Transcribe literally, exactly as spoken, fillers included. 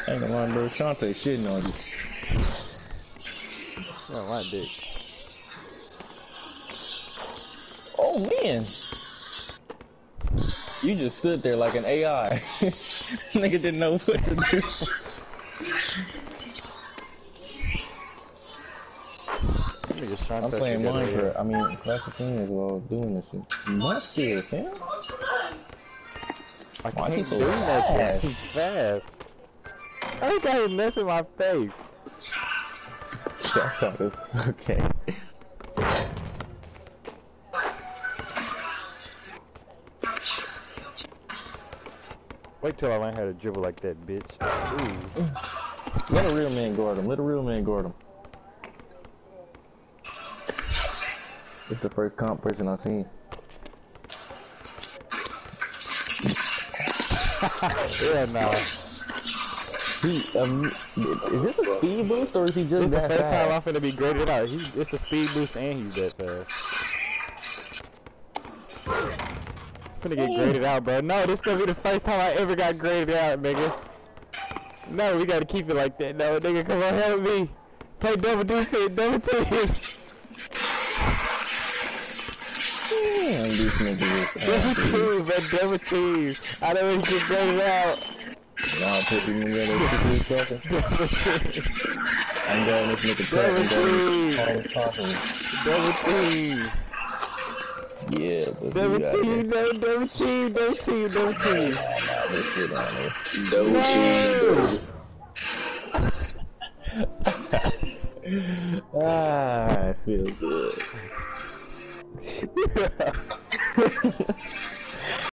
Ain't gonna lie, bro. Shantae shitting on you. Oh, my dick. Oh, man. You just stood there like an A I. Nigga didn't know what to do. I'm playing Minecraft. I mean, Classic Games while doing this shit. What still, fam? I Why can't is he so do nothing. He's fast? fast. I got him messing my face. That's how this. Okay. Wait till I learn how to dribble like that, bitch. Ooh. Let a real man guard him. Let a real man guard him. It's the first comp person I've seen. Yeah, nah. He, um, is this a speed boost or is he just this that the first fast? time I'm finna be graded out. He, it's the speed boost and he's that fast. Finna get graded out, bro. No, this gonna be the first time I ever got graded out, nigga. No, we gotta keep it like that. No, nigga, come on, help me. Play double defense, double team. Damn, these niggas is double team, bro, double team. I don't want to get graded out. Nah, put him in there, they keep talking. Double team. I'm going this nigga track and going as possible. Double team. Yeah, but double you team, no, double team, double team, double team. Nah, nah, this shit on there. Double team, ah, I feel good.